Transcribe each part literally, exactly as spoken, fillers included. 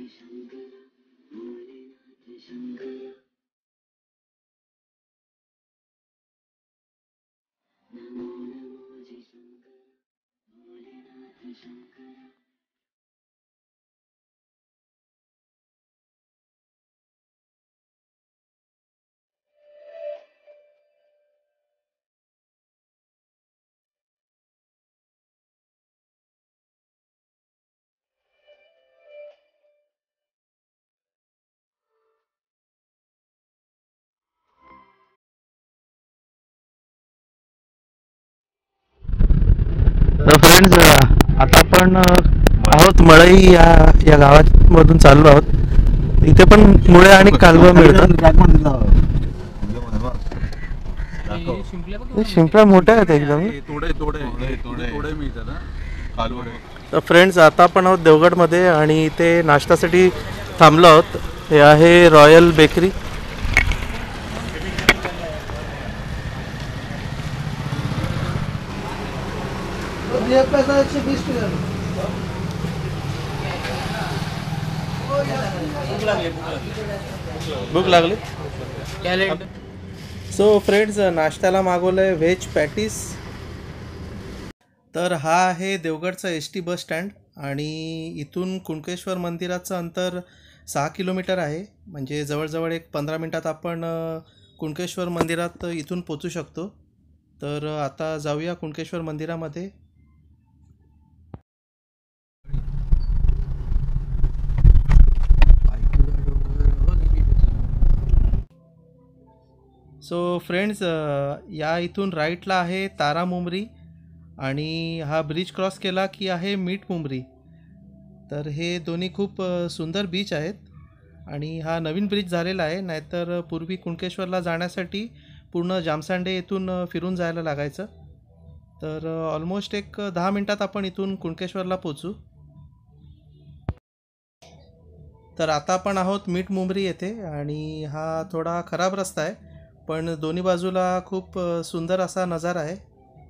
तर फ्रेंड्स, आता आपण अ, आहोत मळई या या गावामधून चाललो आहोत. इथे पण मुळे आणि कालवा मिळतात. हे शिंपल्या मोठ्या आहेत एकदम. तोडे तोडे तोडे तोडे मिळतात हा कालवडे. तर फ्रेंड्स, आता आपण आहोत देवगडमध्ये आणि इथे नाश्त्यासाठी थांबलो आहोत. हे आहे रॉयल बेकरी. भूक लागली. सो फ्रेंड्स, नाश्त्याला मागवलं आहे व्हेज पॅटीस. तर हा आहे देवगडचा एस टी बस स्टँड आणि इथून कुणकेश्वर मंदिराचं अंतर सहा किलोमीटर आहे. म्हणजे जवळजवळ एक पंधरा मिनटात आपण अ, कुणकेश्वर मंदिरात इथून पोचू शकतो. तर अ, आता जाऊया कुणकेश्वर मंदिरामध्ये. सो फ्रेंड्स, या इथून राईटला आहे तारा मुंबरी आणि हा ब्रिज क्रॉस केला की आहे मीठ मुंबरी. तर हे दोन्ही खूप अ, सुंदर बीच आहेत आणि हा नवीन ब्रिज झालेला आहे. नाहीतर पूर्वी कुणकेश्वरला जाण्यासाठी पूर्ण जामसांडे येथून अ, फिरून जायला लागायचं. तर ऑलमोस्ट एक दहा मिनटात आपण इथून कुणकेश्वरला पोचू. तर आता आपण आहोत मीठ मुंबरी येथे आणि हा थोडा खराब रस्ता आहे, पण दोन्ही बाजूला खूप अ, सुंदर असा नजारा आहे.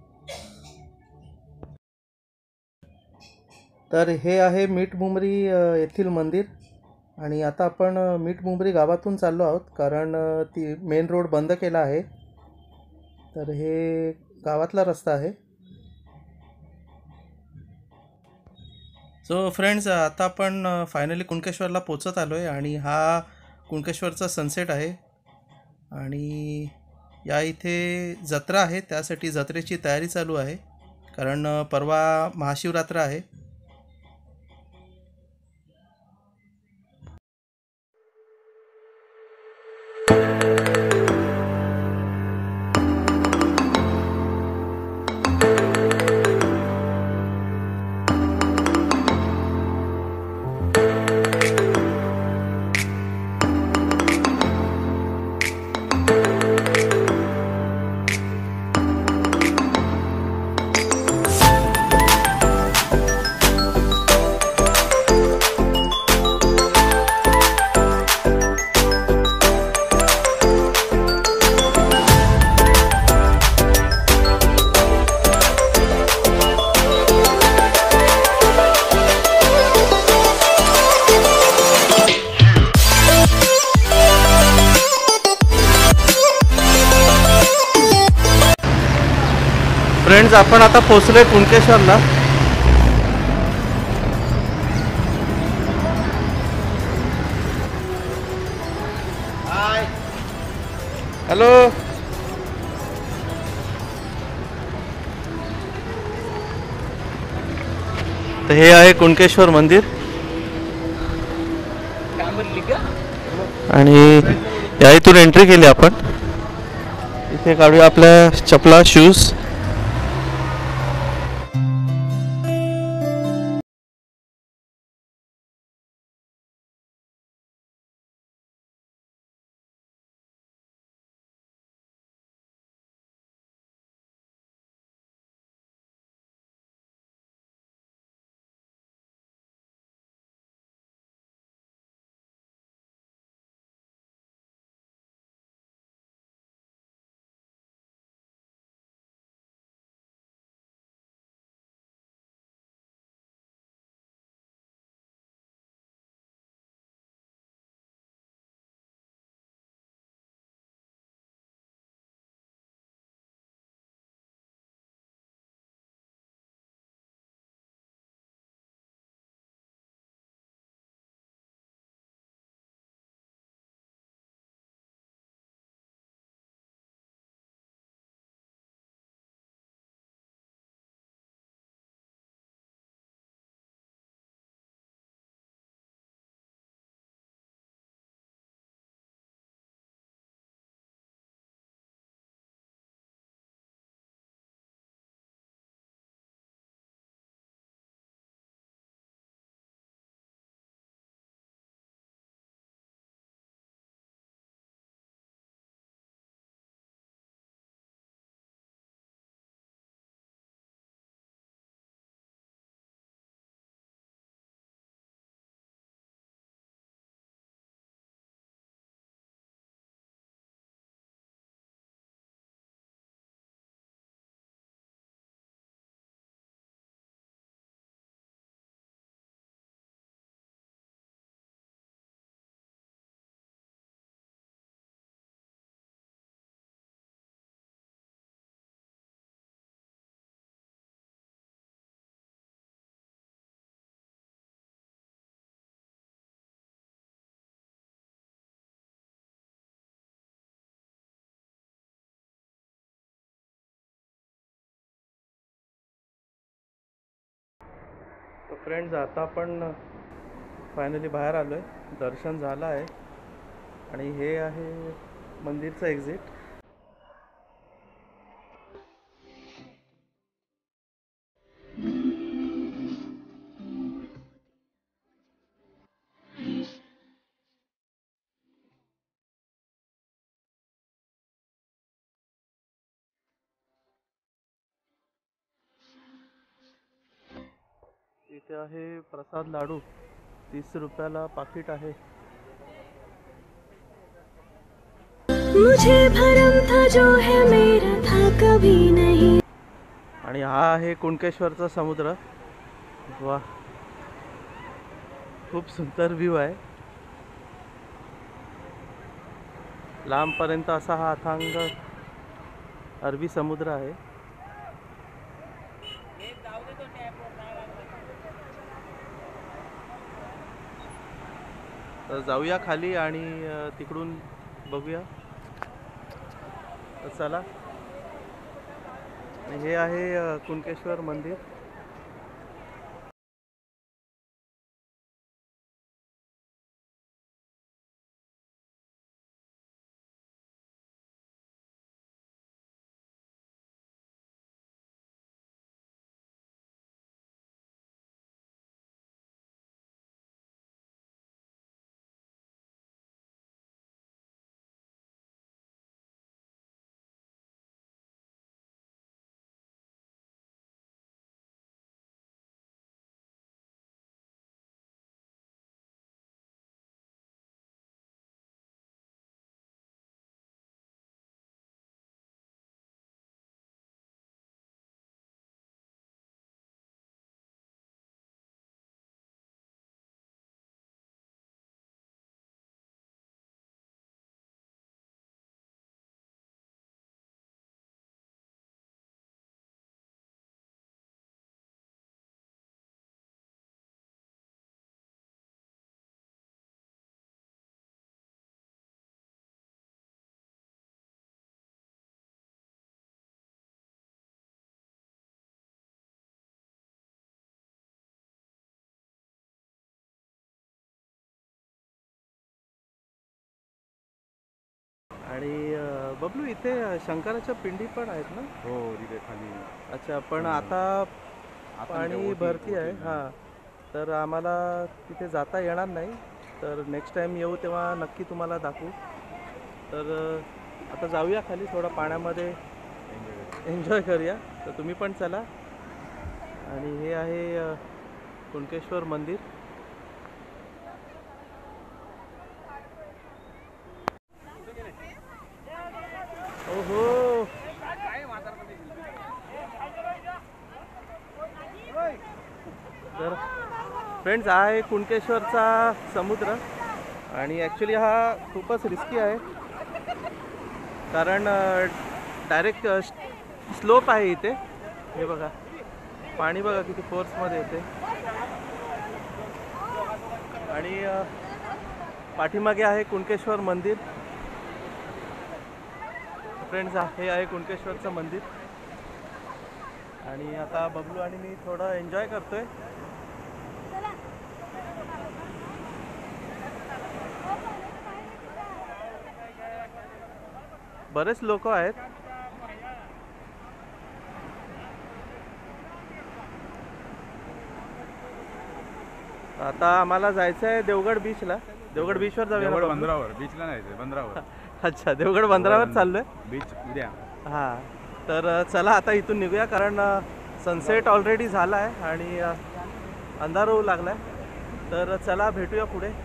तर हे आहे मीठ मुंबरी अ, येथील मंदिर आणि आता आपण अ, मीठ मुंबरी गावातून चाललो आहोत, कारण अ, ती मेन रोड बंद केला आहे. तर हे गावातला रस्ता आहे. सो फ्रेंड्स, आता आपण फायनली कुणकेश्वरला पोचत आलो आहे आणि हा कुणकेश्वरचा सनसेट आहे. आणि या इथे जत्रा आहे, त्यासाठी जत्रेची तयारी चालू आहे, कारण अ, परवा महाशिवरात्र आहे. फ्रेंड्स, आपण आता पोचलोय कुणकेश्वरला. हॅलो. तर हे आहे कुणकेश्वर मंदिर आणि या इथून एंट्री केली आपण. इथे काढूया आपल्या चपला, शूज. तर फ्रेंड्स आता आपण फायनली बाहेर आलो आहे, दर्शन झालं आहे आणि हे आहे मंदिरचं एक्झिट. इथे आहे प्रसाद लाडू, तीस रुपयाला पाकिट आहे. मुझे भरम था जो है मेरा था कभी नहीं. आणि हा आहे कुणकेश्वरचा समुद्र. वा, खूप सुंदर व्ह्यू आहे. लांबपर्यंत असा हा अथांग अरबी समुद्र आहे. तर जाऊया खाली आणि तिकडून बघूया. तर चला. हे आहे कुणकेश्वर मंदिर. आणि बबलू, इथे शंकराच्या पिंडी पण आहेत ना? हो, तिथे खाली. अच्छा, पण आता पाणी भरती आहे. हां, तर आम्हाला तिथे जाता येणार नाही. तर नेक्स्ट टाईम येऊ तेव्हा नक्की तुम्हाला दाखवू. तर आता जाऊया खाली, थोडं पाण्यामध्ये एन्जॉय करूया. तर तुम्ही पण चला. आणि हे आहे कुणकेश्वर मंदिर. ओहो, तर फ्रेंड्स, हा आहे कुणकेश्वरचा समुद्र. आणि ॲक्च्युली हा खूपच रिस्की आहे, कारण डायरेक्ट स्लोप आहे इथे. हे बघा, पाणी बघा किती फोर्समध्ये येते. आणि पाठीमागे आहे कुणकेश्वर मंदिर. फ्रेंड्स, हे आहे कुणकेश्वरचं मंदिर. आणि आता बबलू आणि मी थोडं एन्जॉय करतोय. बरेच लोक आहेत. आता आम्हाला जायचं आहे देवगड बीचला. देवगड बीचवर जाऊया. देवगड बंदरावर, बीचला नाही, बंदरावर. अच्छा, देवगड बंदरावर चाललोय. बीच उद्या. हां, तर चला आता इथून निघूया, कारण सनसेट ऑलरेडी झाला आहे आणि अंधार होऊ लागला आहे. तर चला, भेटूया पुढे.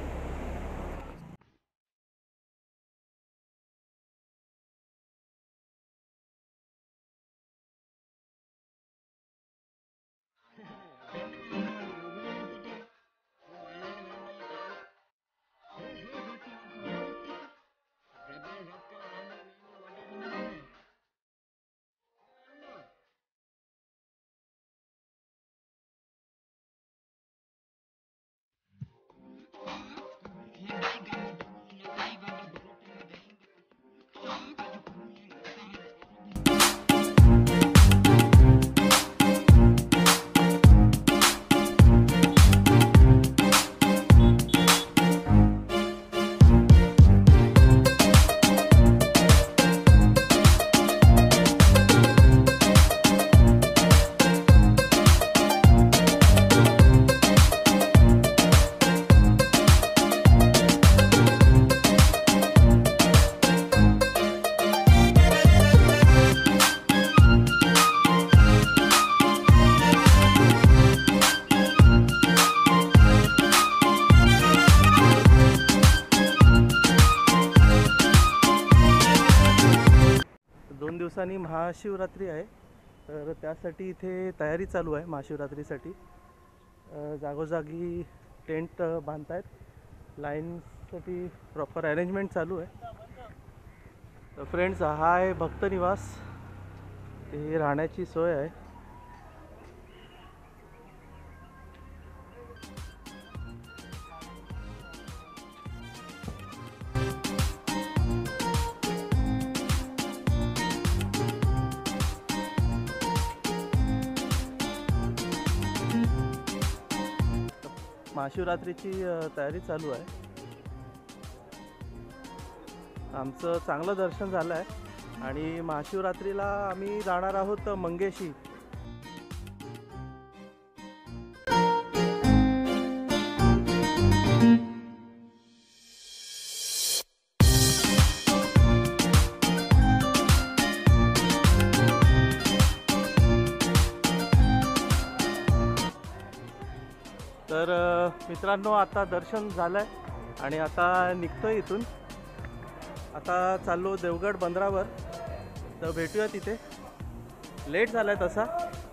दिवसांनी महाशिवरात्री आहे, तर त्यासाठी इथे तयारी चालू आहे महाशिवरात्रीसाठी. अ, जागोजागी टेंट बांधतायत, लाईनसाठी प्रॉपर अरेंजमेंट चालू आहे. तर फ्रेंड्स, हा आहे भक्त निवास, ही राहण्याची सोय आहे. महाशिवरात्रीची तयारी चालू आहे. आमचं चांगलं दर्शन झालं आहे आणि महाशिवरात्रीला आम्ही जाणार आहोत मंगेशी. तर मित्रांनो, आता दर्शन झालं आहे आणि आता निघतो इथून. आता चाललो देवगड बंदरावर, तर भेटूया तिथे. लेट झाला आहे तसा.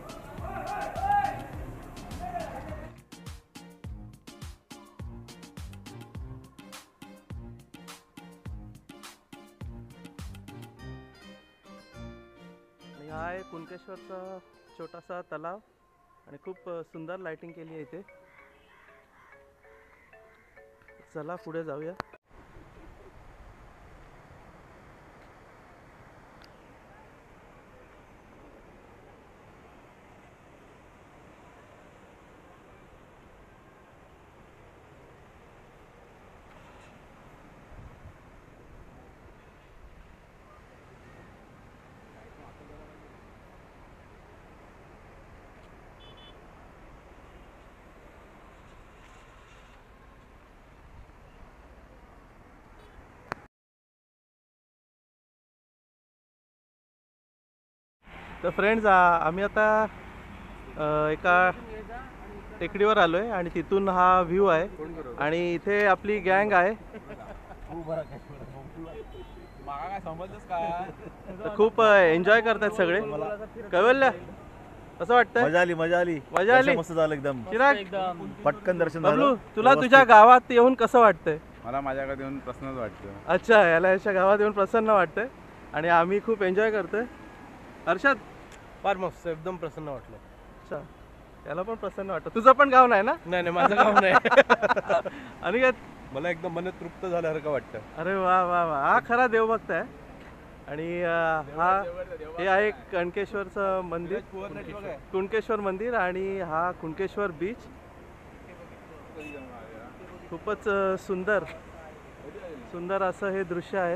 आणि हा आहे कुणकेश्वरचा छोटासा तलाव आणि खूप सुंदर लाइटिंग केली आहे इथे. चला पुढे जाऊया. तर फ्रेंड्स, आम्ही आता एका टेकडीवर आलो आहे आणि तिथून हा व्ह्यू आहे आणि इथे आपली गँग आहे. तर खूप एन्जॉय करतात सगळे. कैवल्य, कसं वाटतंय? मजा आली मजा आली मजा आली. मस्त झालं एकदम. चिराग, पटकन दर्शन बबलू, झालं. तुला तुझ्या गावात येऊन कसं वाटतंय? मला माझ्याकडे येऊन प्रश्नच वाटतो. अच्छा, याला याच्या गावात येऊन प्रसन्न वाटतंय आणि आम्ही खूप एन्जॉय करतोय. हर्षद, फार मस्त, एकदम प्रसन्न वाटलं. अच्छा, याला पण प्रसन्न वाटतं. तुझं पण गाव नाही ना? नाही नाही, माझं गाव नाही. आणि काय, मला एकदम मन तृप्त झाल्यासारखं वाटतं. अरे वा वा वा, हा खरा देवभक्त आहे. आणि हा हे आहे कणकेश्वरचं मंदिर, कुणकेश्वर मंदिर, आणि हा कुणकेश्वर बीच. खूपच सुंदर सुंदर असं हे दृश्य आहे.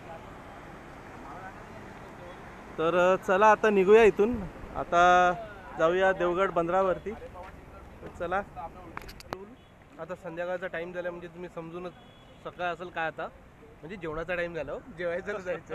तर चला आता निघूया इथून. आता जाऊया देवगड बंदरावरती. चला. आता संध्याकाळचा टाइम झाला, म्हणजे तुम्ही समजूनच, सकाळ असेल काय आता, म्हणजे जेवणाचा टाइम झाला, जेवायचं जायचं.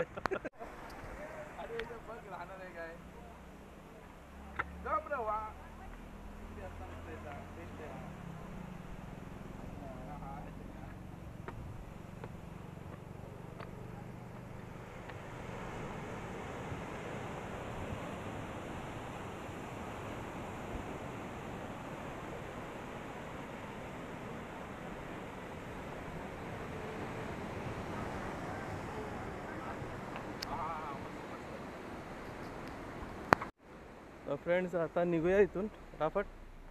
फ्रेंड्स, आता निघूया इथून फटाफट.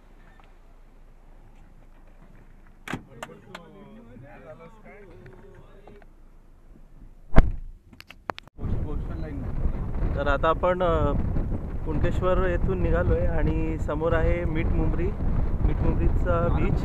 तर आता आपण कुणकेश्वर येथून निघालो आहे आणि समोर आहे मीठ मुंबरी मीठ मुंबरीचा बीच.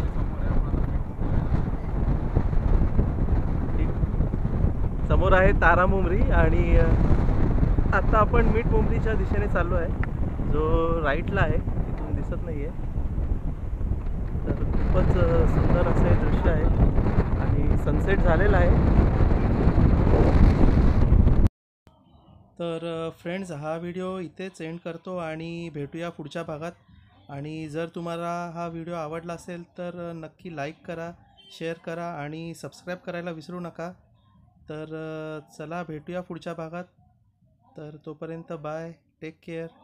समोर आहे तारा मुंबरी आणि आता आपण मीठ मुंबरीच्या दिशेने चाललो आहे, जो राईटला आहे, तिथून दिसत नाही आहे. तर खूपच सुंदर असं हे दृश्य आहे आणि सनसेट झालेला आहे. तर फ्रेंड्स, हा व्हिडिओ इथेच एंड करतो आणि भेटूया पुढच्या भागात. आणि जर तुम्हाला हा व्हिडिओ आवडला असेल तर नक्की लाईक करा, शेअर करा आणि सबस्क्राईब करायला विसरू नका. तर चला भेटूया पुढच्या भागात. तर तोपर्यंत बाय, टेक केअर.